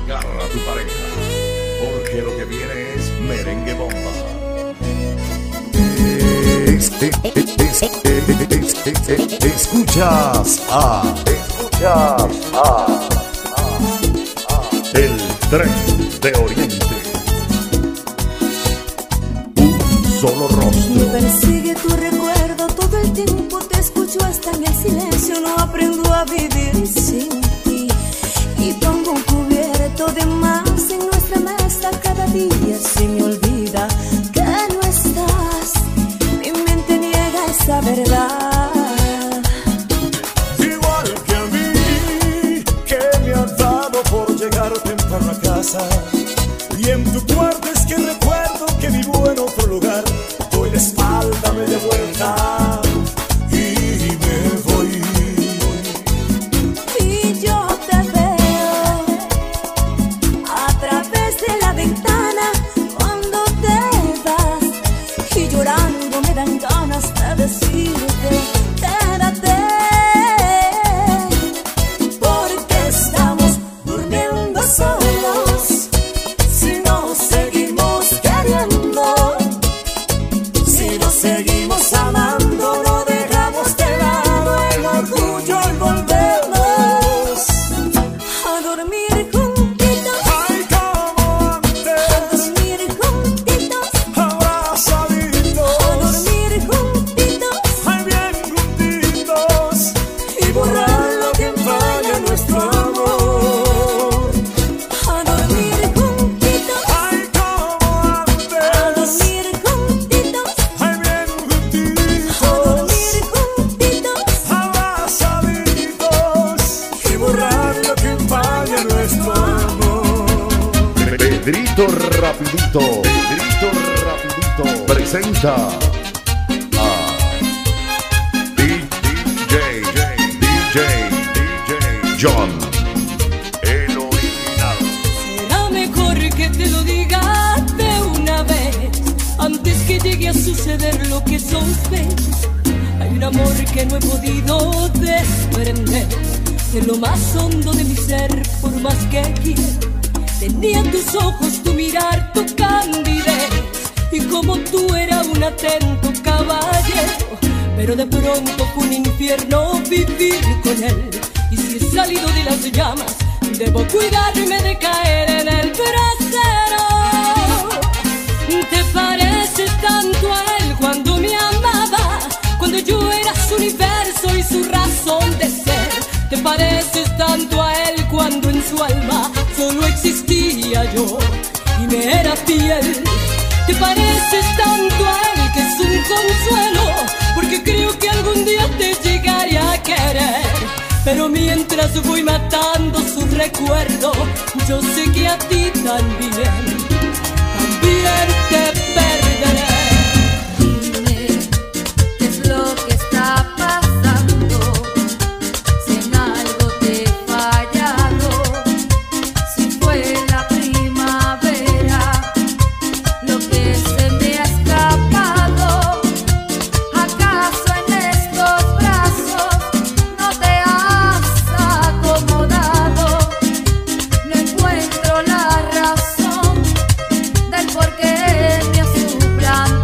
Agarra a tu pareja, porque lo que viene es merengue bomba. Escuchas a el tren de Oriente. Un solo rostro. Me persigue tu recuerdo todo el tiempo, te escucho hasta en el silencio, no aprendo a vivir sin ti. Y pongo un cubierto de más en nuestra mesa, cada día se me olvida que no estás. Mi mente niega esa verdad. Igual que a mí, que me ha dado por llegar temprano a casa. Y en tu cuarto es que recuerdo que vivo en otro lugar. Doy la espalda media vuelta y me voy. Y yo te veo a través de la ventana cuando te vas, y llorando me dan ganas de decirte quédate, porque estamos durmiendo solos. Si nos seguimos queriendo, si nos seguimos amando, no dejamos de lado el orgullo y volvemos a dormir juntitos. Ay, como antes, A dormir juntitos, abrazaditos, a dormir juntitos, ay, bien juntitos, y borrar lo que empaña nuestro amor. A dormir juntitos, ay, como a antes, dormir juntitos, ay, bien a juntitos, dormir juntitos, abrazaditos, y borrar lo que empaña nuestro amor. Pedrito Rapidito presenta a DJ John, el original. Será mejor que te lo diga de una vez, antes que llegue a suceder lo que sospechas. Hay un amor que no he podido desprender de lo más hondo de mi ser, por más que quiera. Tenía en tus ojos tu mirar, tu candidez, y como tú era un atento caballero. Pero de pronto fue un infierno vivir con él, y si he salido de las llamas, debo cuidarme de caer en el brasero. ¿Te parece tanto a él cuando me amaba, cuando yo era su universo y su razón de ser? ¿Te pareces tanto a él cuando en su alma solo existía yo y me era fiel? ¿Te pareces tanto a él que es un consuelo, porque creo que algún día te llegaré a querer? Pero mientras voy matando su recuerdo, yo sé que a ti también te perderé. dime qué es lo que está pasando, si en algo te he fallado, si fue la primavera lo que se me ha escapado. ¿Acaso en estos brazos no te has acomodado? No encuentro la razón del por qué me has suplantado.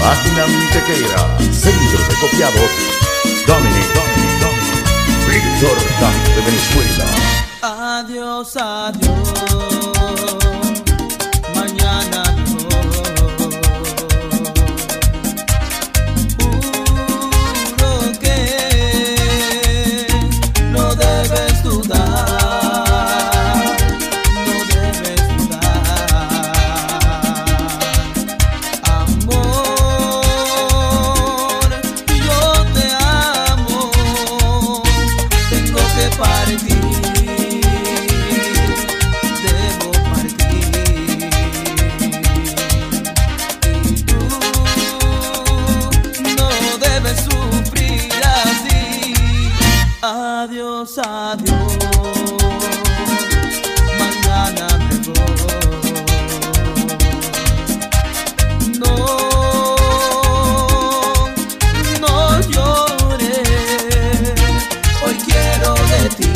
Máquina Mintequera, Centro de Copiado, Dominic, Víctor Castro de Venezuela. Adiós, adiós, mañana no. Juro que no debes dudar, no debes dudar. Amor, yo te amo, tengo que partir. Adiós, adiós, mañana me voy. No, no llores, hoy quiero de ti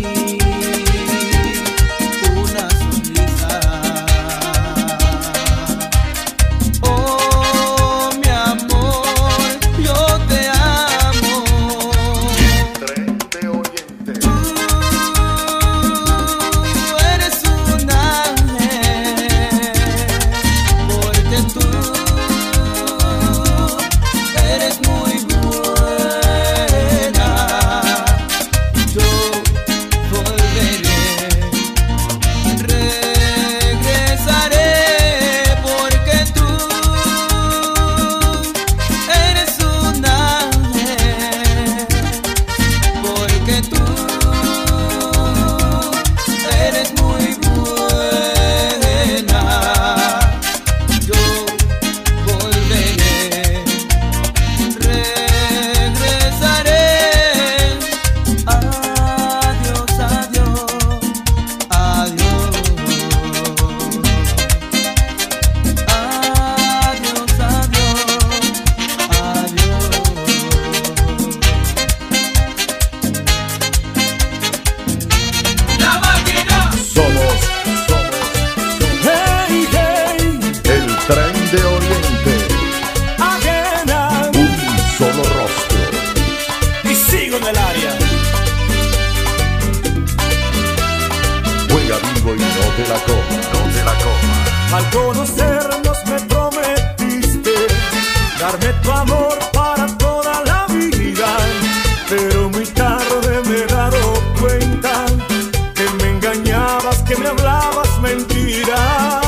una sonrisa. Oh, mi amor, yo te amo. Al conocernos me prometiste darme tu amor para toda la vida, pero muy tarde me he dado cuenta que me engañabas, que me hablabas mentiras.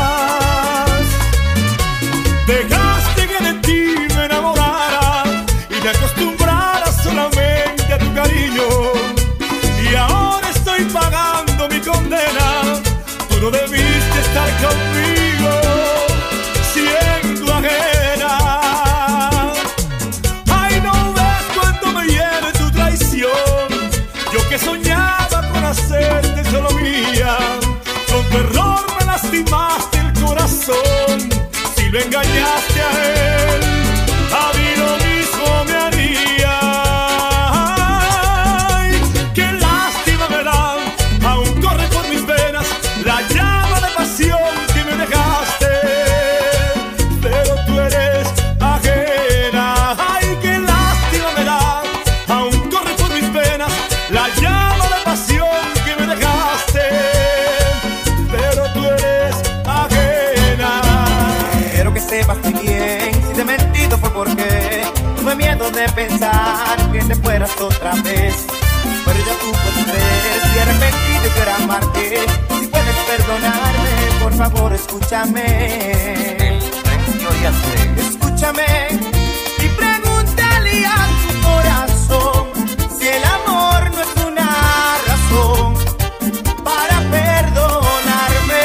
Dejaste que de ti me enamorara y me acostumbrara solamente a tu cariño, y ahora estoy pagando mi condena. Tú no debiste estar conmigo, siendo ajena. Ay, no ves cuánto me hiere tu traición. Yo que soñaba con hacerte solo mía, con tu error me lastimaste el corazón. Si lo engañaste a él, a mí lo mismo me haría. Ay, qué lástima me da, aún corre por mis venas la llama de pasión que me dejaste, pero tú eres ajena. Ay, qué lástima me da, aún corre por mis venas la llama de pasión que me dejaste, pero tú eres ajena. Quiero que sepas muy bien, si te he mentido fue porque tuve miedo de pensar que te fueras otra vez, pero ya tú puedes ver, estoy arrepentido y quiero amarte. Si puedes perdonarme, por favor escúchame. Escúchame y pregúntale a tu corazón si el amor no es una razón para perdonarme.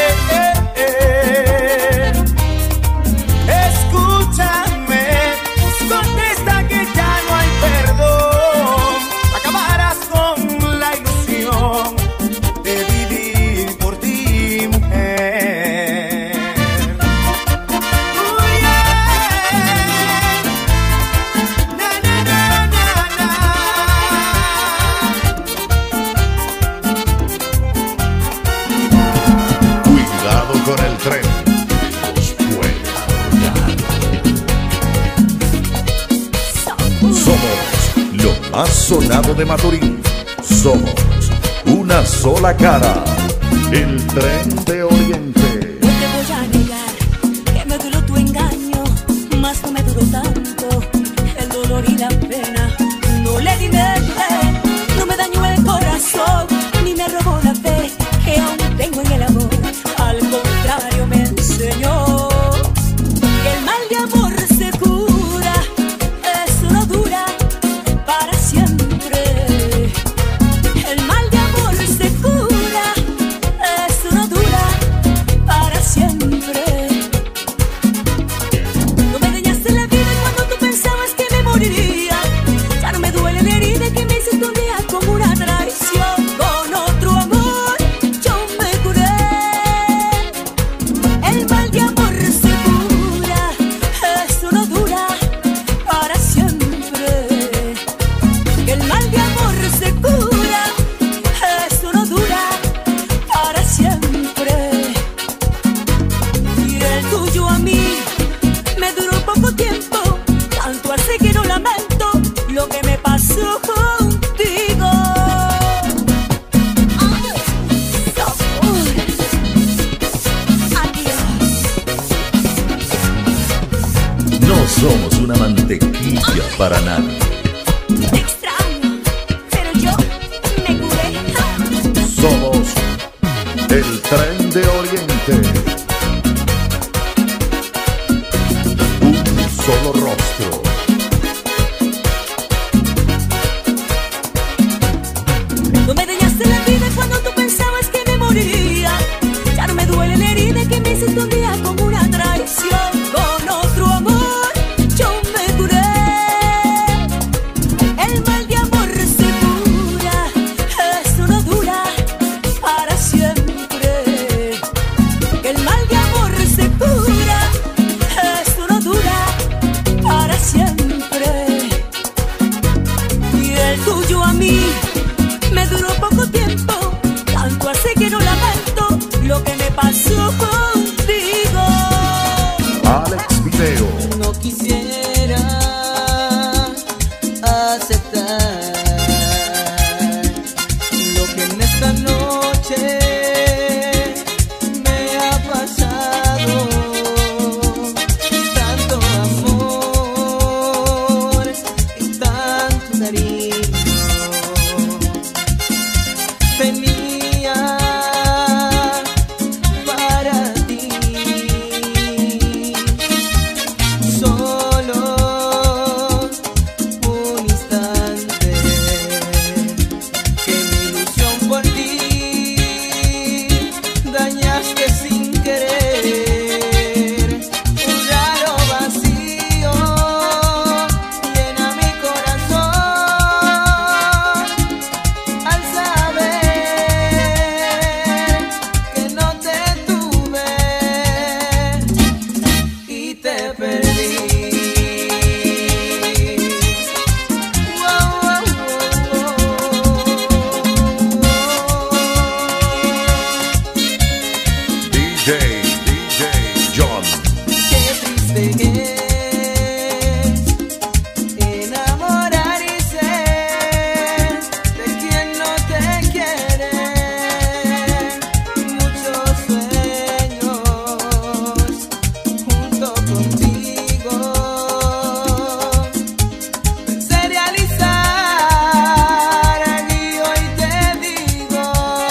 Escúchame, contesta que ya no hay perdón. Acabarás con la ilusión de vivir por ti, mujer. más sonado de Maturín. Somos una sola cara, el Tren de Oriente. No te voy a negar que me duró tu engaño, mas no me duró tanto el dolor y la pena. No le di mente, no me dañó el corazón, ni me robó la fe que aún tengo en el amor. Al contrario me enseñó que el mal de amor se cura, eso no dura para siempre. El mal de amor se cura, eso no dura para siempre. No me dañaste la vida cuando tú pensabas que me moriría. Ya no me duele la herida que me hiciste un día como una traición. Con otro amor yo me curé. El mal de amor se cura, eso no dura para siempre. El mal de amor se cura, eso no dura para siempre. Y el tuyo a mí me duró poco tiempo, tanto así que no lamento lo que me pasó contigo. Ay, sabor. Adiós. No somos una mantequilla para nadie. Te extraño, pero yo me curé. Somos el Tren de Oriente. Un solo rostro. No me dañaste la vida cuando tú pensabas que me moriría. Ya no me duele la herida que me hiciste un día como una traición. Con otro amor yo me curé. El mal de amor se cura, eso no dura para siempre. El mal de amor se cura, eso no dura para siempre. Y el tuyo a mí me duró poco tiempo, tanto así que no lamento lo que me pasó contigo. Alex Video. No quisiera aceptar lo que en esta noche me ha pasado. Tanto amor y tanto cariño tenía para ti. Solo un instante que mi ilusión por ti dañaste sin querer. Un raro vacío llena mi corazón al saber que no te tuve y te perdí. Wow, wow, wow, DJ John. qué triste es enamorar y ser de quien no te quiere. Muchos sueños junto contigo pensé realizar y hoy te digo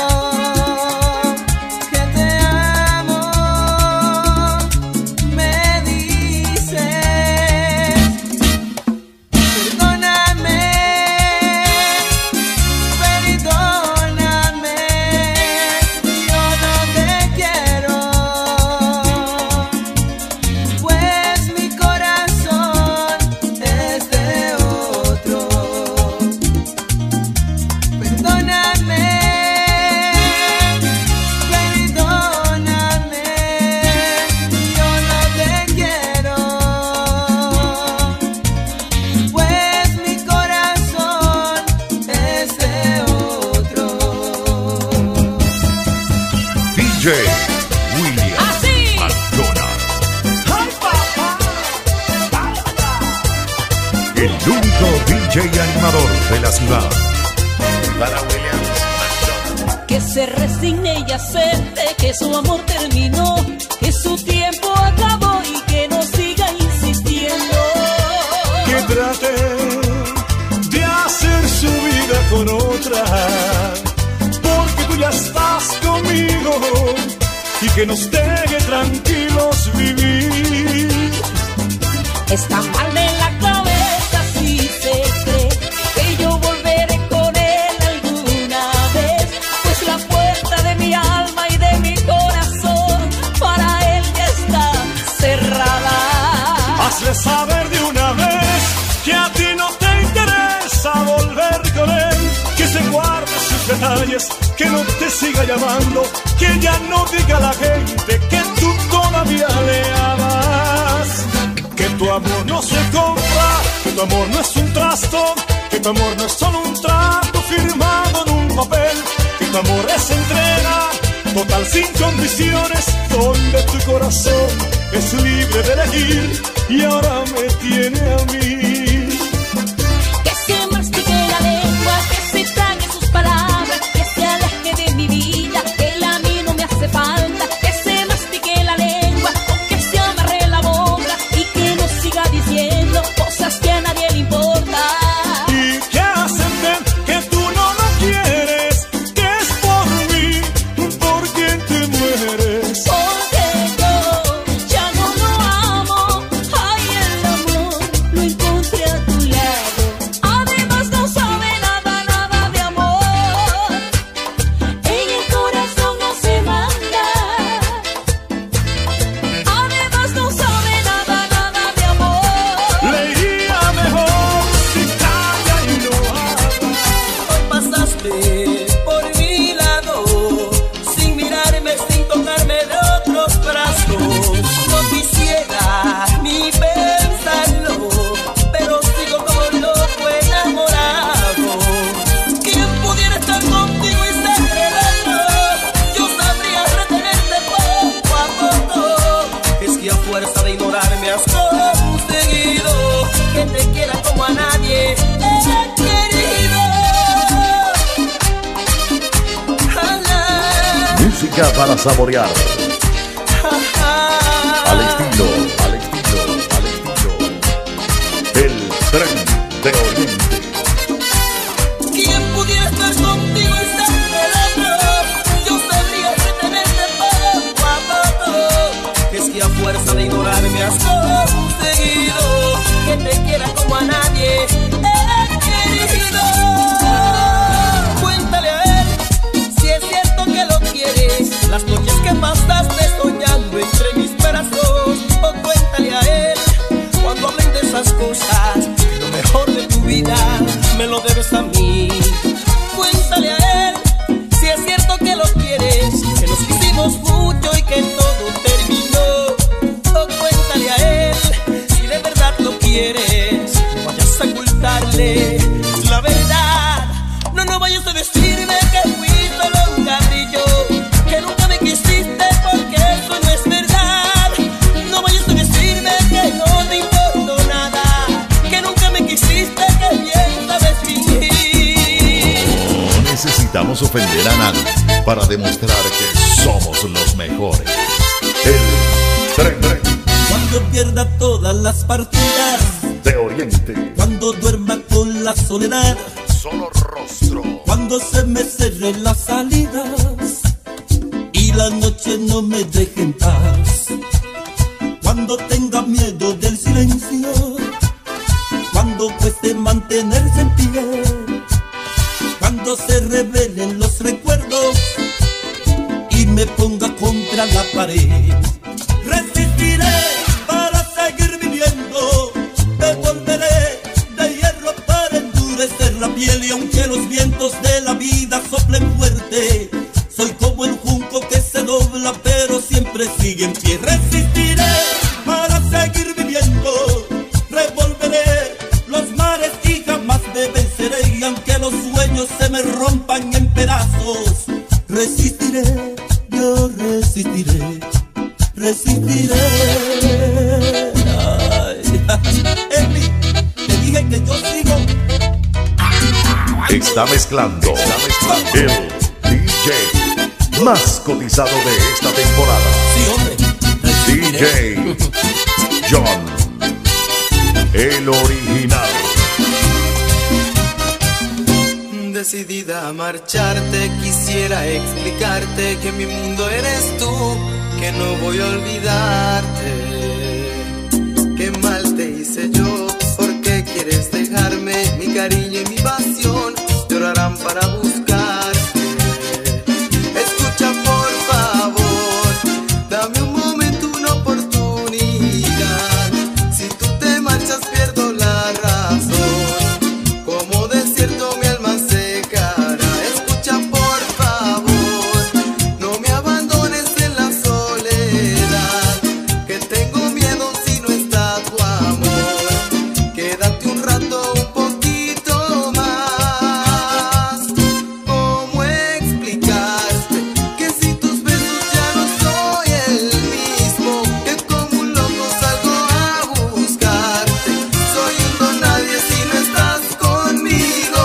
que te amo. Me dices perdóname, perdóname, yo no te quiero, pues mi corazón es de otro. Perdóname, perdóname, yo no te quiero, pues mi corazón es de otro. DJ William Así. McDonald. el único DJ animador de la ciudad. Para Williams McDonald. Que se resigne y acepte que su amor terminó, que su tiempo acabó y que no siga insistiendo. Que trate de hacer su vida con otra, porque tú ya estás conmigo, y que nos deje tranquilos vivir. Está mal de la cabeza si se cree que yo volveré con él alguna vez, pues la puerta de mi alma y de mi corazón para él ya está cerrada. Hazle saber de una vez que a ti no te interesa volver con él, que se guarde sus detalles, que no te siga llamando, que ya no diga a la gente que tú todavía le amas. Que tu amor no se compra, que tu amor no es un trasto, que tu amor no es solo un trato firmado en un papel, que tu amor es entrega total sin condiciones, donde tu corazón es libre de elegir y ahora me tiene a mí. Que se mastique la lengua, que se trague sus palabras, que se aleje de mi vida, que él a mí no me hace falta. Que se mastique la lengua, o que se amarre la boca y que no siga diciendo cosas que a nadie le importa. Y que hacen ver que tú no lo quieres, que es por mí, por quien te mueres. Porque yo ya no lo amo, ay, el amor lo encontré a tu lado. Además no sabe nada, nada de amor, en el corazón no se manda. Además no sabe nada, nada de amor. Le iría mejor si calla y no habla. Hoy pasaste por mi lado, sin mirarme, sin tocarme de otros brazos. No quisiera ni pensarlo, pero sigo como loco enamorado. ¿Quién pudiera estar contigo y ser relajado? Yo sabría retenerte poco a poco. Es que a fuerza de ignorarme has conseguido que te quiera como a nadie he querido. Música para saborear. Al estilo, al estilo, al estilo. El tren de Oriente. ¿Quién pudiera estar contigo y ser relajado? Yo sabría retenerte poco a poco. Es que a fuerza de ignorarme has conseguido que te quiera como a nadie he querido. Cuéntale a él si es cierto que lo quieres, las noches que pasaste soñando entre mis brazos. O cuéntale a él cuando hablen de esas cosas, que lo mejor de tu vida me lo debes a mí. Cuéntale a él si es cierto que lo quieres, que nos quisimos mucho y que todo terminó. O cuéntale a él si de verdad lo quieres, no vayas a ocultarle la verdad. No, no vayas a decirme que fui solo un cabrillo, que nunca me quisiste, porque eso no es verdad. No vayas a decirme que no te importó nada, que nunca me quisiste, que bien sabes fingir. No necesitamos ofender a nadie para demostrar que somos los mejores. El tren Cuando pierda todas las partidas, de Oriente. cuando duerma con la soledad, Solo rostro. cuando se me cerren las salidas y la noche no me deje en paz, cuando tenga miedo del silencio, cuando cueste mantenerse en pie, cuando se revelen los recuerdos y me ponga contra la pared. Resistiré para seguir viviendo, me volveré de hierro para endurecer la piel, y aunque los vientos de la vida soplen fuerte, soy como el junco que se dobla pero siempre sigue en pie. Resistiré para seguir viviendo, revolveré los mares y jamás me venceré, y aunque los sueños se me rompan en pedazos, resistiré, yo resistiré, resistiré. Ay, Emi, te dije que está mezclando el DJ más cotizado de esta temporada. Sí, hombre. DJ John, el original. Decidida a marcharte, quisiera explicarte que mi mundo eres tú, que no voy a olvidarte. Qué mal te hice yo, ¿por qué quieres dejarme? Mi cariño y mi pasión llorarán para buscarte. Escucha por favor, dame un momento, una oportunidad. Si tú te marchas pierdo la razón, como desierto mi alma se secará. Escucha por favor, no me abandones en la soledad, que tengo miedo si no está tu amor. Quédate un rato, un poquito más. ¿Cómo explicarte que sin tus besos ya no soy el mismo? Que como un loco salgo a buscarte. Soy un don nadie si no estás conmigo.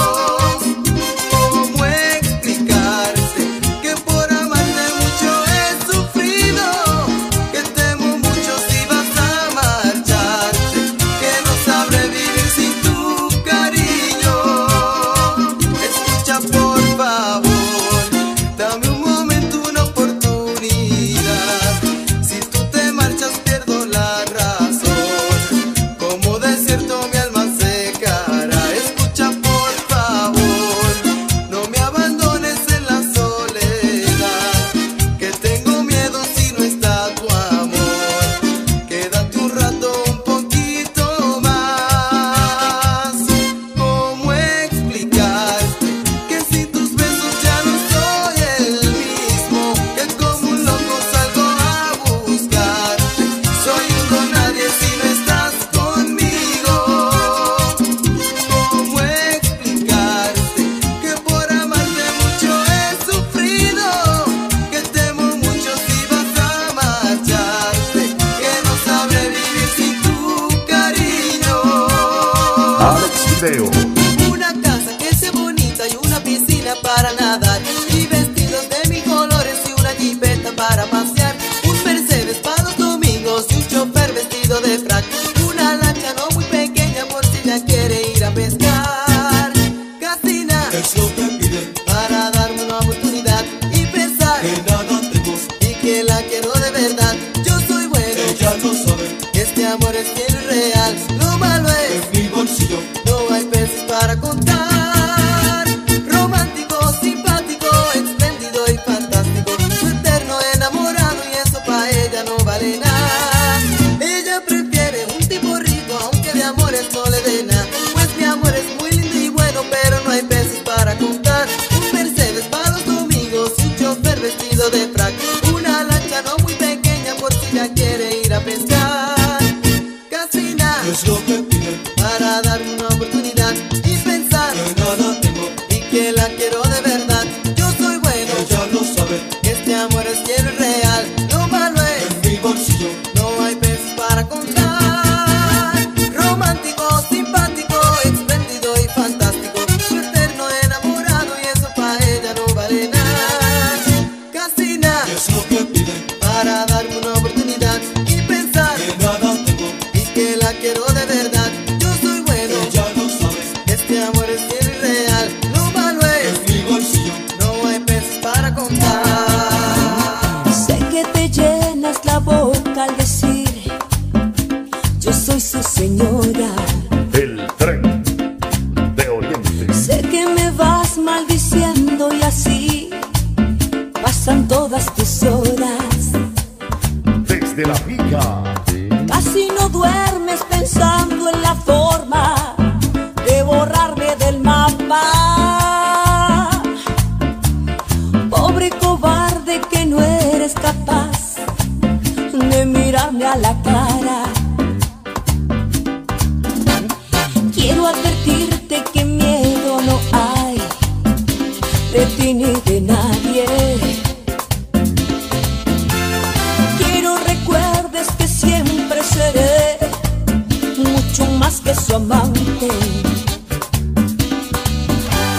¿Cómo explicarte que por amarte mucho he sufrido? Que temo mucho si vas a marcharte, que no sabré vivir sin tu cariño. Escucha por favor, dame un momento, una oportunidad. Si tú te marchas pierdo la razón, como desierto mi alma se secará. Escucha por favor, no me abandones en la soledad, que tengo miedo si no está tu amor. Quédate un rato, un poquito más. ¿Cómo explicarte que sin tus besos ya no soy el mismo? Que como un loco salgo a buscarte. Soy un don nadie si no estás conmigo. ¿Cómo explicarte que por amarte mucho he sufrido? Que temo mucho si vas a marcharte, que no sabré vivir sin tu cariño. Alex Video. Una casa que sea bonita y una piscina para nadar, y vestidos de mil colores y una jipeta para pasear. Un Mercedes para los domingos y un chofer vestido de frac. Una lancha no muy pequeña por si ella quiere ir a pescar. Casina Es lo que pide, para darme una oportunidad y pensar que nada tengo, y que la quiero de verdad. Yo soy bueno, ella lo sabe, este amor es bien real. Lo malo es en mi bolsillo. no hay peces para contar. Romántico, simpático, espléndido y fantástico. Su eterno enamorado y eso pa' ella no vale nada. Ella prefiere un tipo rico, aunque de amores no le dé nada. Pues mi amor es muy lindo y bueno, pero no hay peces para contar. Un Mercedes para los domingos y un chofer vestido de frac. Una lancha no muy pequeña por si ella quiere ir a pescar. Casina Es lo que pide, para darme una oportunidad y pensar que nada tengo, y que la quiero de verdad. Yo soy bueno, ella lo sabe, este amor es bien real. Lo malo es en mi bolsillo. no hay peces para contar. Romántico, simpático, espléndido y fantástico. Su eterno enamorado y eso pa' ella no vale nada. Casina Es lo que pide, para darme una oportunidad y pensar que nada tengo, y que la quiero de verdad. Yo soy bueno, ella lo sabe, este amor es bien real. Lo malo es en mi bolsillo. no hay peces para contar. Sé que te llenas la boca al decir yo soy su señora. El tren de Oriente. Sé que me vas maldiciendo y así pasan todas tus horas. Desde la pica. Casi no duermes pensando en la forma de borrarme del mapa. Pobre cobarde que no eres capaz de mirarme a la cara. Quiero advertirte que miedo no hay de ti ni de nadie. Quiero recuerdes que siempre seré mucho más que su amante.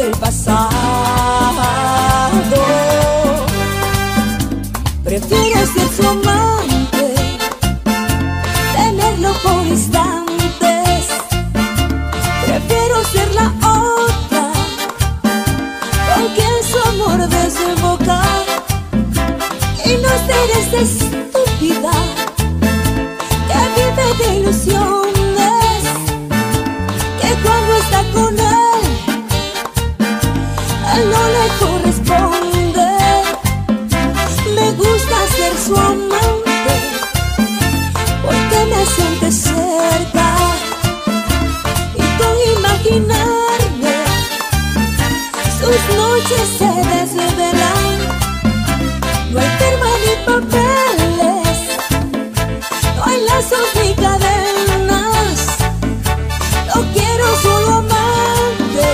del pasado. Prefiero ser su amante, tenerlo por instantes. Prefiero ser la otra con quien su amor desembocar. Y no ser esa estúpida que vive de ilusiones, que cuando está con él, él no le corresponde. Me gusta ser su amante porque me siente cerca, y con imaginarme sus noches se desvelan. No hay firma ni papeles, no hay lazos ni cadenas. Lo quiero solo amante.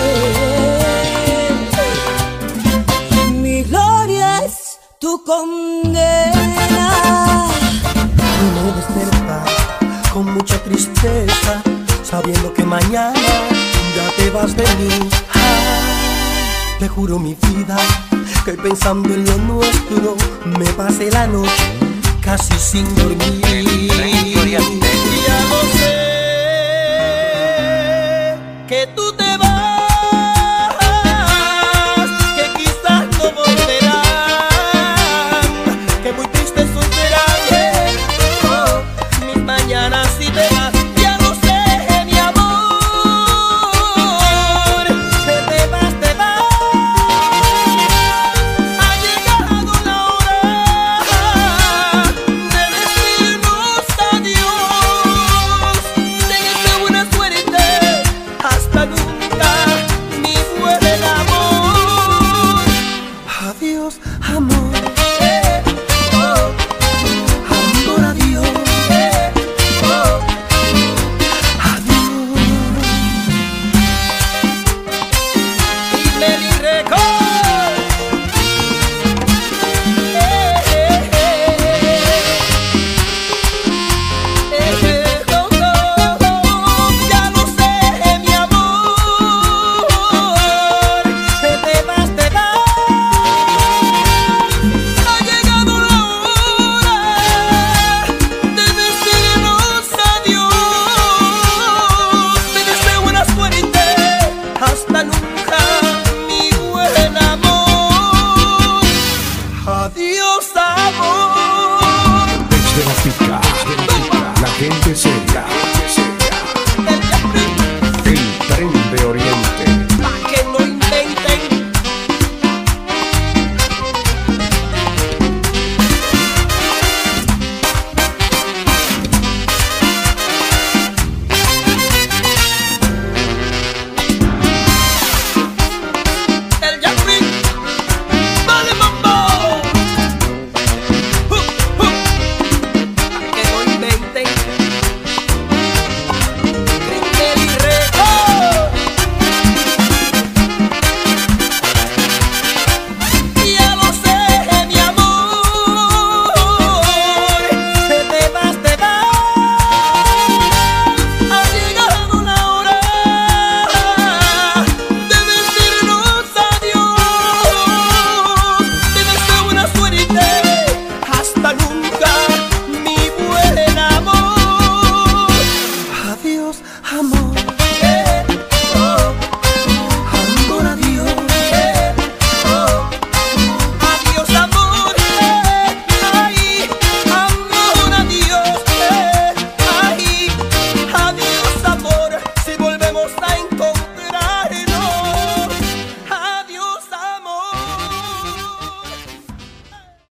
Mi gloria es tu condena. Me desperta con mucha tristeza, sabiendo que mañana ya te vas de mí. Te juro mi vida que pensando en lo nuestro me pasé la noche casi sin dormir.